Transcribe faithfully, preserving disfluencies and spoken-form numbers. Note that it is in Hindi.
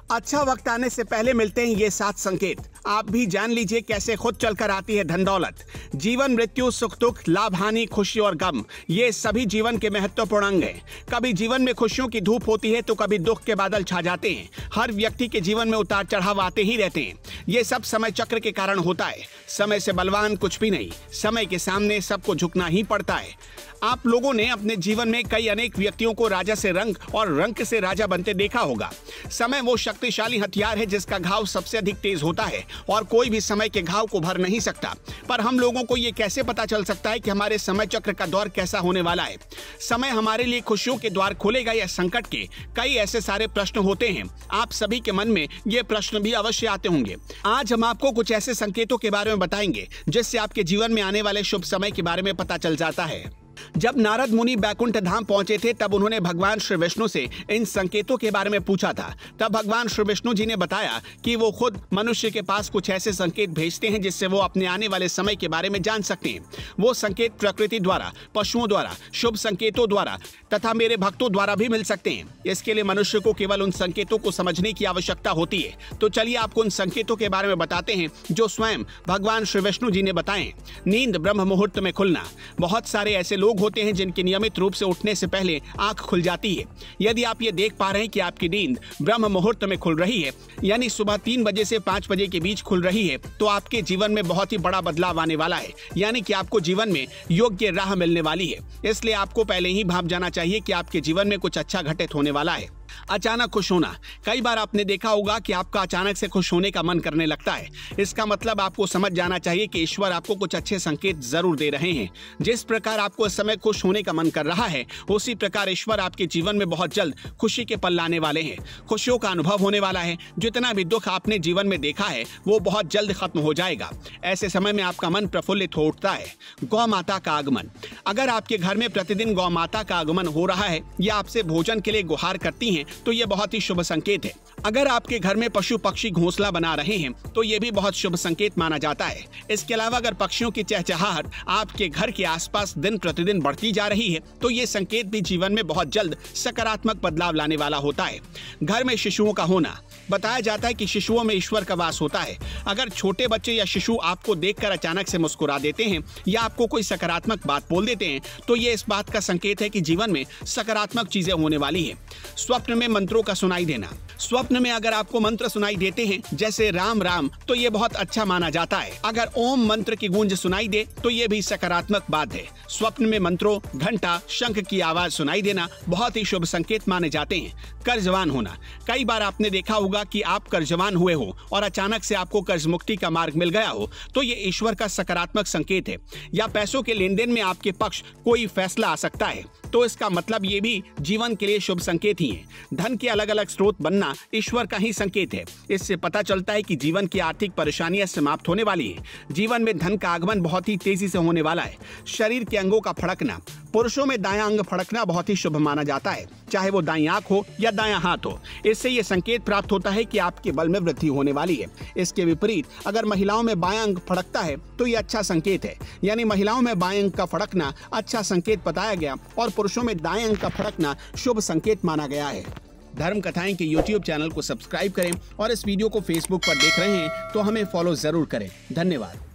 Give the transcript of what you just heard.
अच्छा वक्त आने से पहले मिलते हैं ये सात संकेत। आप भी जान लीजिए कैसे खुद चलकर आती है धन दौलत। जीवन, मृत्यु, सुख दुख, लाभ हानि, खुशी और गम, ये सभी जीवन के महत्वपूर्ण अंग हैं। कभी जीवन में खुशियों की धूप होती है तो कभी दुख के बादल छा जाते हैं। हर व्यक्ति के जीवन में उतार चढ़ाव आते ही रहते हैं। ये सब समय चक्र के कारण होता है। समय से बलवान कुछ भी नहीं, समय के सामने सबको झुकना ही पड़ता है। आप लोगों ने अपने जीवन में कई अनेक व्यक्तियों को राजा से रंक और रंक से राजा बनते देखा होगा। समय वो शक्तिशाली हथियार है जिसका घाव सबसे अधिक तेज होता है और कोई भी समय के घाव को भर नहीं सकता। पर हम लोगों को ये कैसे पता चल सकता है कि हमारे समय चक्र का दौर कैसा होने वाला है? समय हमारे लिए खुशियों के द्वार खोलेगा या संकट के? कई ऐसे सारे प्रश्न होते हैं। आप सभी के मन में ये प्रश्न भी अवश्य आते होंगे। आज हम आपको कुछ ऐसे संकेतों के बारे में बताएंगे जिससे आपके जीवन में आने वाले शुभ समय के बारे में पता चल जाता है। जब नारद मुनि बैकुंठ धाम पहुंचे थे तब उन्होंने भगवान श्री विष्णु से इन संकेतों के बारे में पूछा था। तब भगवान श्री विष्णु जी ने बताया कि वो खुद मनुष्य के पास कुछ ऐसे संकेत भेजते हैं जिससे वो अपने आने वाले समय के बारे में जान सकते हैं। वो संकेत प्रकृति द्वारा, पशुओं द्वारा, शुभ संकेतों द्वारा तथा मेरे भक्तों द्वारा भी मिल सकते हैं। इसके लिए मनुष्य को केवल उन संकेतों को समझने की आवश्यकता होती है। तो चलिए आपको उन संकेतों के बारे में बताते हैं जो स्वयं भगवान श्री विष्णु जी ने बताए। नींद ब्रह्म मुहूर्त में खुलना। बहुत सारे ऐसे लोग होते हैं जिनकी नियमित रूप से उठने से पहले आंख खुल जाती है। यदि आप ये देख पा रहे हैं कि आपकी नींद ब्रह्म मुहूर्त में खुल रही है, यानी सुबह तीन बजे से पाँच बजे के बीच खुल रही है, तो आपके जीवन में बहुत ही बड़ा बदलाव आने वाला है। यानी कि आपको जीवन में योग्य राह मिलने वाली है। इसलिए आपको पहले ही भाप जाना चाहिए कि आपके जीवन में कुछ अच्छा घटित होने वाला है। अचानक खुश होना। कई बार आपने देखा होगा कि आपका अचानक से खुश होने का मन करने लगता है। इसका मतलब आपको समझ जाना चाहिए कि ईश्वर आपको कुछ अच्छे संकेत जरूर दे रहे हैं। जिस प्रकार आपको इस समय खुश होने का मन कर रहा है, उसी प्रकार ईश्वर आपके जीवन में बहुत जल्द खुशी के पल लाने वाले हैं। खुशियों का अनुभव होने वाला है। जितना भी दुख आपने जीवन में देखा है वो बहुत जल्द खत्म हो जाएगा। ऐसे समय में आपका मन प्रफुल्लित हो उठता है। गौ माता का आगमन। अगर आपके घर में प्रतिदिन गौ माता का आगमन हो रहा है या आपसे भोजन के लिए गुहार करती हैं, तो ये बहुत ही शुभ संकेत है। अगर आपके घर में पशु पक्षी घोंसला बना रहे हैं तो ये भी बहुत शुभ संकेत माना जाता है। इसके अलावा अगर पक्षियों की चहचहाहट आपके घर के आसपास दिन प्रतिदिन बढ़ती जा रही है तो ये संकेत भी जीवन में बहुत जल्द सकारात्मक बदलाव लाने वाला होता है। घर में शिशुओं का होना। बताया जाता है कि शिशुओं में ईश्वर का वास होता है। अगर छोटे बच्चे या शिशु आपको देखकर अचानक से मुस्कुरा देते हैं या आपको कोई सकारात्मक बात बोल देते हैं तो ये इस बात का संकेत है कि जीवन में सकारात्मक चीजें होने वाली है। स्वप्न में मंत्रों का सुनाई देना। स्वप्न में अगर आपको मंत्र सुनाई देते हैं जैसे राम राम तो ये बहुत अच्छा माना जाता है। अगर ओम मंत्र की गूंज सुनाई दे तो ये भी सकारात्मक बात है। स्वप्न में मंत्रों, घंटा, शंख की आवाज सुनाई देना बहुत ही शुभ संकेत माने जाते हैं। कर्जवान होना। कई बार आपने देखा होगा कि आप कर्जवान हुए हो और अचानक से आपको कर्ज मुक्ति का मार्ग मिल गया हो तो ये ईश्वर का सकारात्मक संकेत है। या पैसों के लेन देन में आपके पक्ष कोई फैसला आ सकता है तो इसका मतलब ये भी जीवन के लिए शुभ संकेत ही है। धन के अलग अलग स्रोत बनना ईश्वर का ही संकेत है। इससे पता चलता है कि जीवन की आर्थिक परेशानियां समाप्त होने वाली है। जीवन में धन का आगमन बहुत ही तेजी से होने वाला है। शरीर के अंगों का फड़कना। पुरुषों में दायां अंग फड़कना बहुत ही शुभ माना जाता है, चाहे वो दाईं आंख हो या दायां हाथ हो। इससे ये संकेत प्राप्त होता है कि आपके बल में वृद्धि होने वाली है। इसके विपरीत अगर महिलाओं में बायां अंग फड़कता है तो ये अच्छा संकेत है। यानी महिलाओं में बाएं अंग का फड़कना अच्छा संकेत बताया गया और पुरुषों में दाएं अंग का फड़कना शुभ संकेत माना गया है। धर्म कथाएं के यूट्यूब चैनल को सब्सक्राइब करें और इस वीडियो को फेसबुक पर देख रहे हैं तो हमें फॉलो जरूर करें। धन्यवाद।